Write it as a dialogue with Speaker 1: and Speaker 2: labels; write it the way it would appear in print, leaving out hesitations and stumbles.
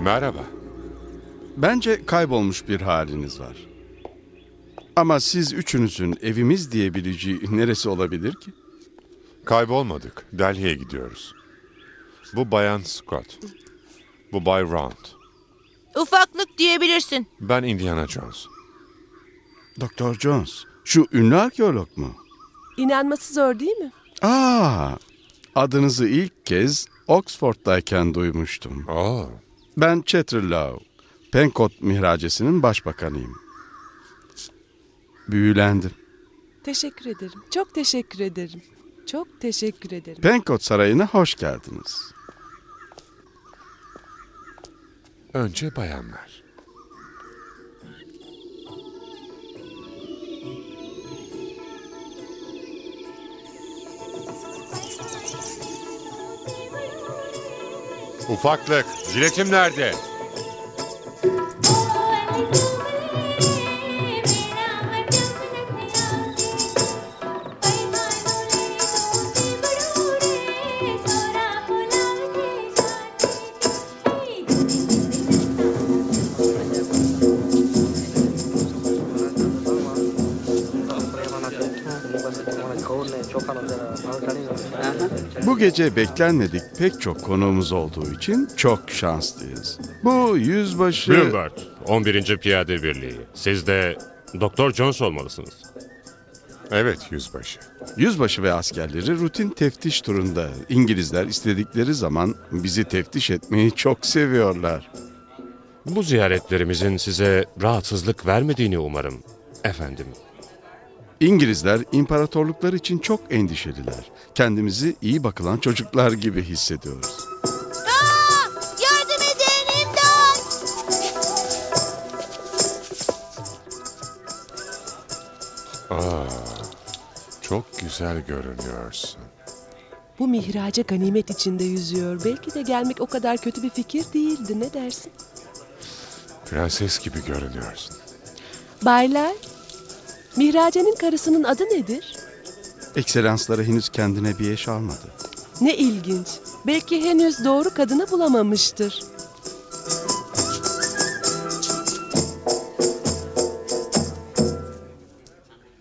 Speaker 1: Merhaba.
Speaker 2: Bence kaybolmuş bir haliniz var. Ama siz üçünüzün evimiz diyebileceği neresi olabilir ki?
Speaker 1: Kaybolmadık. Delhi'ye gidiyoruz. Bu Bayan Scott. Bu Bay Round.
Speaker 3: Ufaklık diyebilirsin.
Speaker 1: Ben Indiana Jones.
Speaker 2: Doktor Jones, şu ünlü arkeolog mu?
Speaker 4: İnanması zor değil mi?
Speaker 2: Adınızı ilk kez Oxford'dayken duymuştum.
Speaker 1: Oo.
Speaker 2: Ben Chatterlow, Penkot Mihracesi'nin başbakanıyım. Büyülendim.
Speaker 4: Teşekkür ederim. Çok teşekkür ederim. Çok teşekkür ederim.
Speaker 2: Penkot Sarayı'na hoş geldiniz.
Speaker 1: Önce bayanlar. Ufaklık, jiletim nerede?
Speaker 2: Bu gece beklenmedik pek çok konuğumuz olduğu için çok şanslıyız. Bu yüzbaşı...
Speaker 5: Bloomberg, 11. Piyade Birliği. Siz de Doktor Jones olmalısınız.
Speaker 1: Evet, yüzbaşı.
Speaker 2: Yüzbaşı ve askerleri rutin teftiş turunda. İngilizler istedikleri zaman bizi teftiş etmeyi çok seviyorlar.
Speaker 5: Bu ziyaretlerimizin size rahatsızlık vermediğini umarım, efendim.
Speaker 2: İngilizler imparatorluklar için çok endişeliler. Kendimizi iyi bakılan çocuklar gibi hissediyoruz.
Speaker 3: Yardım edin, imdat!
Speaker 1: Çok güzel görünüyorsun.
Speaker 4: Bu mihraca ganimet içinde yüzüyor. Belki de gelmek o kadar kötü bir fikir değildi. Ne dersin?
Speaker 1: Prenses gibi görünüyorsun.
Speaker 4: Baylar, mihracenin karısının adı nedir?
Speaker 2: Ekselansları henüz kendine bir eş almadı.
Speaker 4: Ne ilginç. Belki henüz doğru kadını bulamamıştır.